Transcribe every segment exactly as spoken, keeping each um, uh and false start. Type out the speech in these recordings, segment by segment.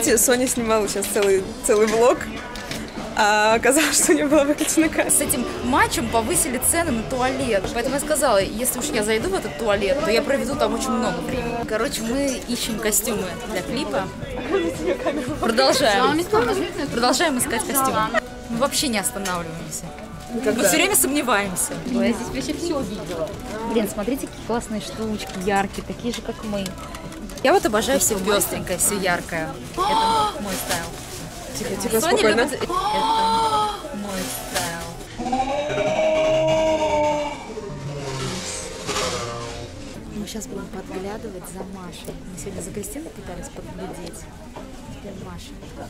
знаете, Соня снимала сейчас целый, целый влог, а оказалось, что у нее была выкачана касса. С этим матчем повысили цены на туалет. Поэтому я сказала, если уж я зайду в этот туалет, то я проведу там очень много времени. Короче, мы ищем костюмы для клипа. Продолжаем. Продолжаем искать костюмы. Мы вообще не останавливаемся. Никогда. Мы все время сомневаемся. Я здесь вообще все видела. Блин, смотрите, какие классные штучки, яркие, такие же, как мы. Я вот обожаю все пестренькое, все яркое. Это мой стайл. Тихо, тихо, спокойно. Любит... Это мой стайл. Мы сейчас будем подглядывать за Машей. Мы сегодня за Кристиной пытались подглядеть. Теперь Маша.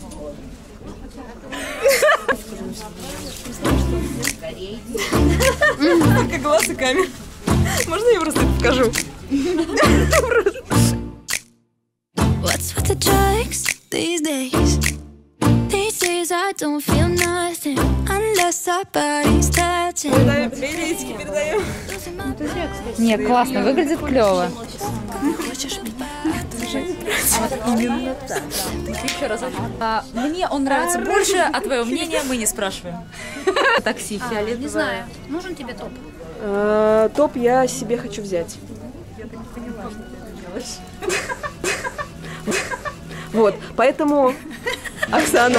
Только глаз и камера. Можно я просто покажу? What's with the drugs these days? These days I don't feel nothing unless our bodies touching. Передаем, билетики передаем. Нет, классно, выглядит клево. Хочешь меня? Именно так. Еще раз. А, мне он нравится больше, а твое мнение мы не спрашиваем. Такси фиолетовое. Не знаю. Нужен тебе топ? А, топ я себе хочу взять. Я так не поняла, что ты делаешь. Вот, поэтому, Оксана,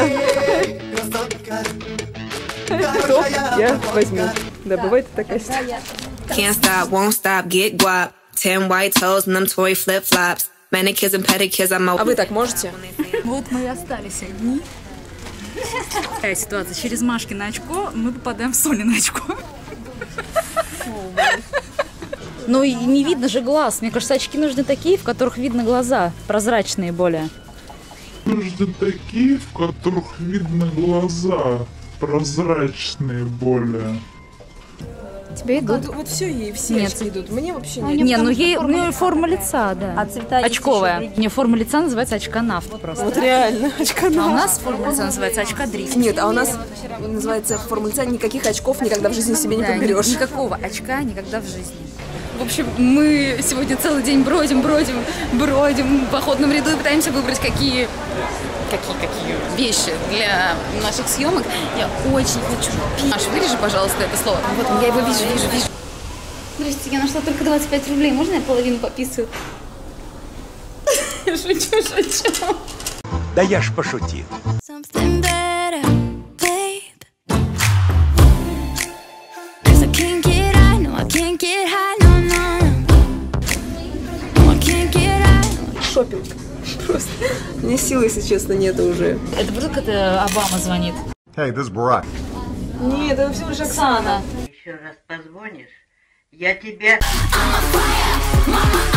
топ я возьму. Да, бывает такая ситуация. Can't stop, won't stop, get guap. Ten white toes and them Tory flip-flops. Manicures and pedicures, I'm А вы так можете? Вот мы и остались одни. Такая ситуация. Через Машкино очко мы попадаем в Сонино очко. Ну и не видно же глаз. Мне кажется, очки нужны такие, в которых видно глаза. Прозрачные более. Нужны такие, в которых видно глаза. Прозрачные более. Тебе идут? Вот, вот все ей, все Нет. очки идут. Мне вообще Не, нет. ну ей у нее форма лица, да. А цвета есть очковая. еще Не, форма лица называется очканавт просто. Вот реально, очка. А у нас форма лица называется очкадрифт. Нет, а у нас называется форма лица, никаких очков никогда в жизни себе не Да, подберешь. никакого очка никогда в жизни. В общем, мы сегодня целый день бродим, бродим, бродим в походном ряду и пытаемся выбрать какие, какие, какие вещи для наших съемок. Я очень хочу пить. Маш, вырежи, пожалуйста, это слово. Вот, я его вижу, вижу, вижу. Здравствуйте, я нашла только двадцать пять рублей. Можно я половину пописываю? Я шучу, шучу. Да я ж пошутил. Something better, babe. 'Cause I can't get high, no, I can't get high, no, no. No, I can't get high. Шопинг. Просто. Мне силы, если честно, нету уже. Это вдруг это Обама звонит. Hey, this is Barack. Нет, это всего лишь Оксана. Еще раз позвонишь, я тебя... I'm a fire, mama.